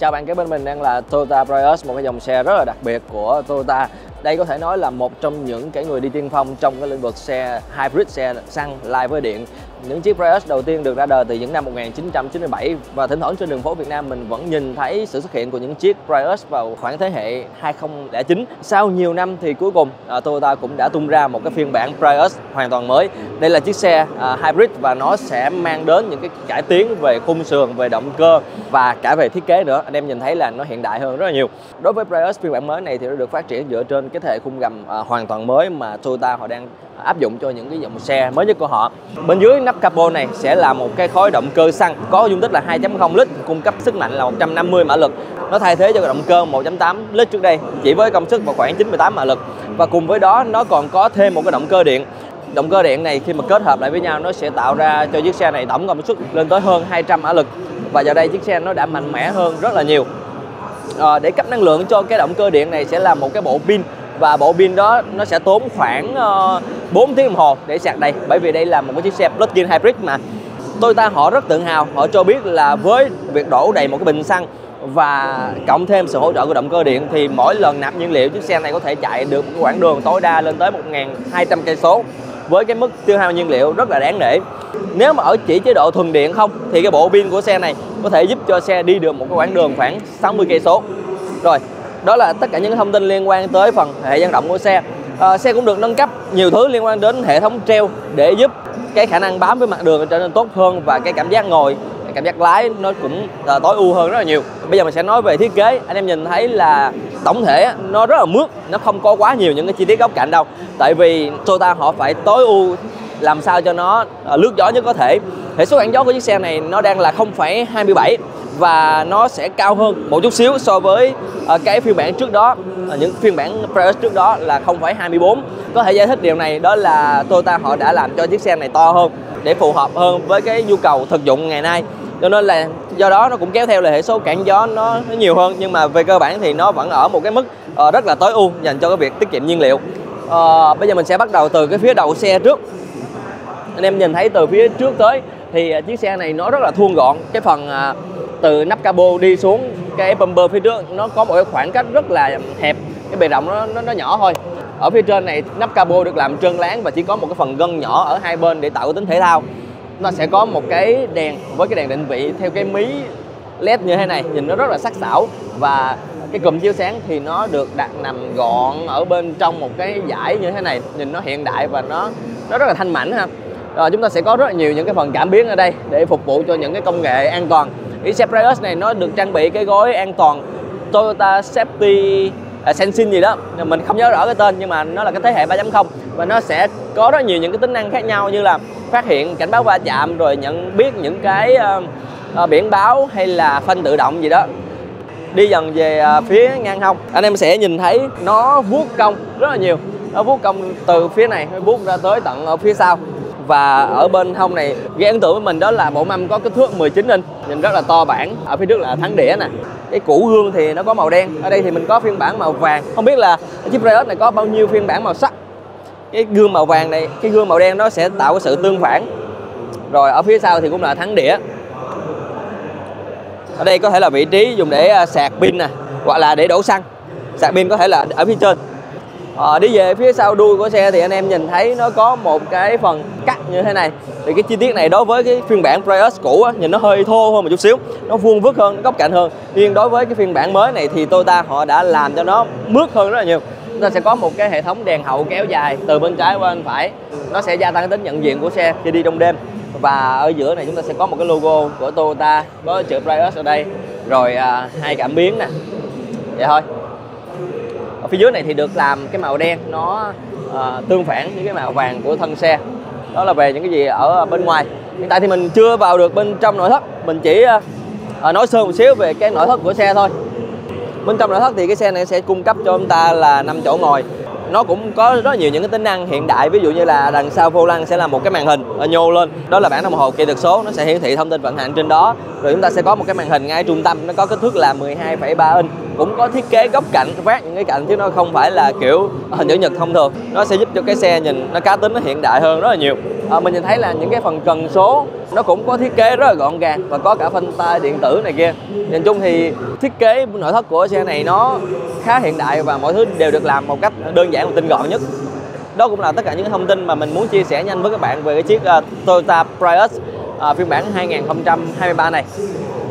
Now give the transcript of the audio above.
Chào bạn, kế bên mình đang là Toyota Prius, một cái dòng xe rất là đặc biệt của Toyota. Đây có thể nói là một trong những cái người đi tiên phong trong cái lĩnh vực xe hybrid, xe xăng lai với điện. Những chiếc Prius đầu tiên được ra đời từ những năm 1997 và thỉnh thoảng trên đường phố Việt Nam mình vẫn nhìn thấy sự xuất hiện của những chiếc Prius vào khoảng thế hệ 2009. Sau nhiều năm thì cuối cùng Toyota cũng đã tung ra một cái phiên bản Prius hoàn toàn mới. Đây là chiếc xe hybrid và nó sẽ mang đến những cái cải tiến về khung sườn, về động cơ và cả về thiết kế nữa. Anh em nhìn thấy là nó hiện đại hơn rất là nhiều. Đối với Prius phiên bản mới này thì nó được phát triển dựa trên cái thể khung gầm hoàn toàn mới mà Toyota họ đang áp dụng cho những cái dòng xe mới nhất của họ. Bên dưới nắp capo này sẽ là một cái khối động cơ xăng có dung tích là 2.0 lít, cung cấp sức mạnh là 150 mã lực. Nó thay thế cho động cơ 1.8 lít trước đây chỉ với công suất vào khoảng 98 mã lực. Và cùng với đó nó còn có thêm một cái động cơ điện. Động cơ điện này khi mà kết hợp lại với nhau nó sẽ tạo ra cho chiếc xe này tổng công suất lên tới hơn 200 mã lực. Và giờ đây chiếc xe nó đã mạnh mẽ hơn rất là nhiều. Để cấp năng lượng cho cái động cơ điện này sẽ là một cái bộ pin. Và bộ pin đó nó sẽ tốn khoảng 4 tiếng đồng hồ để sạc đầy. Bởi vì đây là một cái chiếc xe plug-in hybrid mà. Toyota họ rất tự hào, họ cho biết là với việc đổ đầy một cái bình xăng và cộng thêm sự hỗ trợ của động cơ điện thì mỗi lần nạp nhiên liệu chiếc xe này có thể chạy được một quãng đường tối đa lên tới 1.200 cây số với cái mức tiêu hao nhiên liệu rất là đáng nể. Nếu mà ở chỉ chế độ thuần điện không thì cái bộ pin của xe này có thể giúp cho xe đi được một cái quãng đường khoảng 60 cây số. Rồi, đó là tất cả những thông tin liên quan tới phần hệ dẫn động của xe. Xe cũng được nâng cấp nhiều thứ liên quan đến hệ thống treo để giúp cái khả năng bám với mặt đường trở nên tốt hơn và cái cảm giác ngồi, cái cảm giác lái nó cũng tối ưu hơn rất là nhiều. Bây giờ mình sẽ nói về thiết kế. Anh em nhìn thấy là tổng thể nó rất là mướt, nó không có quá nhiều những cái chi tiết góc cạnh đâu. Tại vì Toyota họ phải tối ưu làm sao cho nó lướt gió nhất có thể. Hệ số cản gió của chiếc xe này nó đang là 0,27 và nó sẽ cao hơn một chút xíu so với cái phiên bản trước đó, những phiên bản Prius trước đó là 0,24. Có thể giải thích điều này đó là Toyota họ đã làm cho chiếc xe này to hơn để phù hợp hơn với cái nhu cầu thực dụng ngày nay. Cho nên là do đó nó cũng kéo theo là hệ số cản gió nó nhiều hơn, nhưng mà về cơ bản thì nó vẫn ở một cái mức rất là tối ưu dành cho cái việc tiết kiệm nhiên liệu. Bây giờ mình sẽ bắt đầu từ cái phía đầu xe trước. Anh em nhìn thấy từ phía trước tới thì chiếc xe này nó rất là thon gọn. Cái phần từ nắp capo đi xuống cái bumper phía trước nó có một cái khoảng cách rất là hẹp, cái bề rộng nó nhỏ thôi. Ở phía trên này nắp capo được làm trơn láng và chỉ có một cái phần gân nhỏ ở hai bên để tạo cái tính thể thao. Nó sẽ có một cái đèn với cái đèn định vị theo cái mí LED như thế này, nhìn nó rất là sắc sảo. Và cái cụm chiếu sáng thì nó được đặt nằm gọn ở bên trong một cái dải như thế này, nhìn nó hiện đại và nó rất là thanh mảnh ha. Rồi chúng ta sẽ có rất là nhiều những cái phần cảm biến ở đây để phục vụ cho những cái công nghệ an toàn. Cái xe Prius này nó được trang bị cái gói an toàn Toyota Safety Sensing gì đó, mình không nhớ rõ cái tên, nhưng mà nó là cái thế hệ 3.0 và nó sẽ có rất nhiều những cái tính năng khác nhau như là phát hiện cảnh báo va chạm, rồi nhận biết những cái biển báo hay là phanh tự động gì đó. Đi dần về phía ngang hông, anh em sẽ nhìn thấy nó vuốt cong rất là nhiều. Nó vuốt cong từ phía này nó vuốt ra tới tận ở phía sau. Và ở bên hông này gây ấn tượng với mình đó là bộ mâm có kích thước 19 inch, nhìn rất là to bản. Ở phía trước là thắng đĩa nè. Cái củ gương thì nó có màu đen. Ở đây thì mình có phiên bản màu vàng. Không biết là chiếc Prius này có bao nhiêu phiên bản màu sắc. Cái gương màu vàng này, cái gương màu đen nó sẽ tạo cái sự tương phản. Rồi ở phía sau thì cũng là thắng đĩa. Ở đây có thể là vị trí dùng để sạc pin nè, hoặc là để đổ xăng. Sạc pin có thể là ở phía trên. Đi về phía sau đuôi của xe thì anh em nhìn thấy nó có một cái phần cắt như thế này. Thì cái chi tiết này đối với cái phiên bản Prius cũ á, nhìn nó hơi thô hơn một chút xíu, nó vuông vức hơn, nó góc cạnh hơn. Nhưng đối với cái phiên bản mới này thì Toyota họ đã làm cho nó mướt hơn rất là nhiều. Chúng ta sẽ có một cái hệ thống đèn hậu kéo dài từ bên trái qua bên phải. Nó sẽ gia tăng tính nhận diện của xe khi đi trong đêm. Và ở giữa này chúng ta sẽ có một cái logo của Toyota, có chữ Prius ở đây, rồi hai cảm biến nè. Vậy thôi. Ở phía dưới này thì được làm cái màu đen nó tương phản với cái màu vàng của thân xe. Đó là về những cái gì ở bên ngoài. Hiện tại thì mình chưa vào được bên trong nội thất, mình chỉ nói sơ một xíu về cái nội thất của xe thôi. Bên trong nội thất thì cái xe này sẽ cung cấp cho chúng ta là 5 chỗ ngồi. nó cũng có rất nhiều những cái tính năng hiện đại, ví dụ như là đằng sau vô lăng sẽ là một cái màn hình nhô lên, đó là bảng đồng hồ kỹ thuật số, nó sẽ hiển thị thông tin vận hành trên đó. Rồi chúng ta sẽ có một cái màn hình ngay trung tâm, nó có kích thước là 12,3 inch, cũng có thiết kế góc cạnh vát những cái cạnh chứ nó không phải là kiểu hình chữ nhật thông thường. Nó sẽ giúp cho cái xe nhìn nó cá tính, nó hiện đại hơn rất là nhiều. Mình nhìn thấy là những cái phần cần số nó cũng có thiết kế rất là gọn gàng và có cả phanh tay điện tử này kia. Nhìn chung thì thiết kế nội thất của xe này nó khá hiện đại và mọi thứ đều được làm một cách đơn giản và tinh gọn nhất. Đó cũng là tất cả những thông tin mà mình muốn chia sẻ nhanh với các bạn về cái chiếc Toyota Prius phiên bản 2023 này.